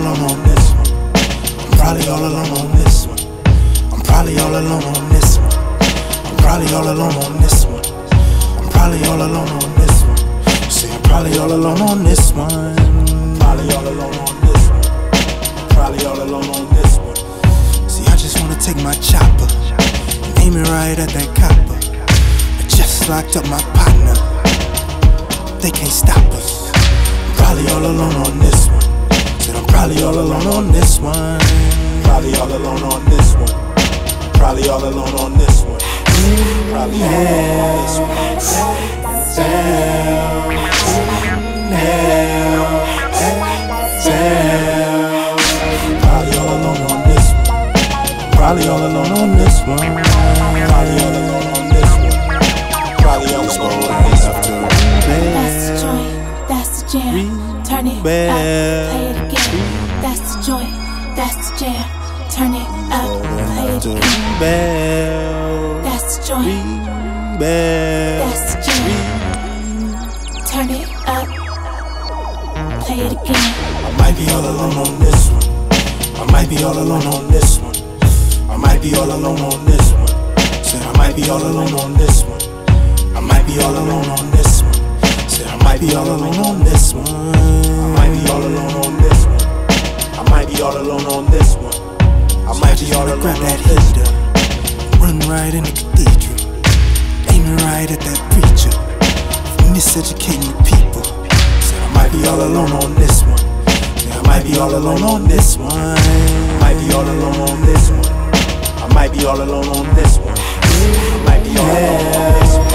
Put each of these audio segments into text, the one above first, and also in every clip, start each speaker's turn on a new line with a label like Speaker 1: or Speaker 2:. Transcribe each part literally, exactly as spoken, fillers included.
Speaker 1: alone on this one. I'm probably all alone on this one. I'm probably all alone on this one. I'm probably all alone on this one. I'm probably all alone on this one. See, I'm probably all alone on this one. Probably all alone on this one. Probably all alone on this one. See, I just wanna take my chopper and aim it right at that copper. I just locked up my partner. They can't stop us. I'm probably all alone on this one. Said I'm probably all alone on this one. Probably all alone on this one. Probably all alone on this one. Probably all alone on this one. Down, down, down. Probably all alone on this one. Probably all alone on this one. Probably all alone on this one. Probably all alone on this one.
Speaker 2: That's the joint, that's the jam. Turn it up, play it again. That's the joint, that's the jam. Turn it up, play it again. That's the joint, that's the jam. Turn it up, play it again.
Speaker 1: I might be all alone on this one. I might be all alone on this one. I might be all alone on this one. Said I might be all alone on this one. I might be all alone on this one. Said I might be all alone on this one. I might be all alone on this one. I might be all alone on this one. I might be all alone on that heater. Run right in the cathedral, aiming right at that preacher, miseducating the people. Said I might be all alone on this one. Said I might be all alone on this one. I might be all alone on this one. I might be all alone on this one. I might be all alone on this one.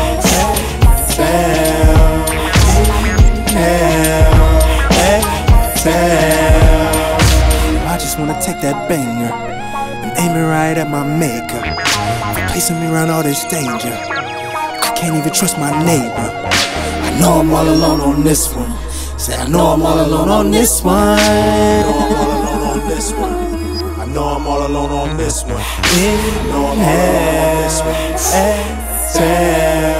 Speaker 1: I just wanna take that banger and aim it right at my maker, placing me around all this danger. I can't even trust my neighbor. I know I'm all alone on this one. Say I know I'm all alone on this one. I know I'm all alone on this one. I know I'm all alone on this one. I know I'm all alone on this one. Exhale,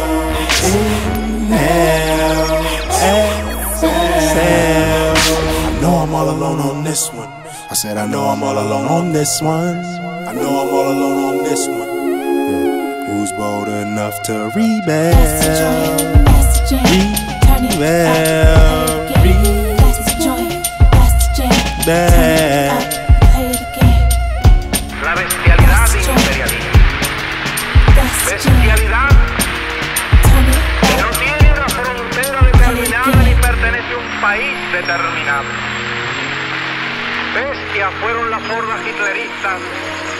Speaker 1: inhale, exhale. I know I'm all alone on this one. I said I know I'm all alone on this one. I know I'm all alone on this one. Yeah. Who's bold enough to rebel?
Speaker 2: That's the joint, that's the jam. Turn it up, play it again. That's the joint, that's the jam. Turn it up, play it again.
Speaker 3: La bestialidad imperialista. Bestialidad que no tiene una frontera determinada ni pertenece a un país determinado. Bestias fueron las hordas hitleristas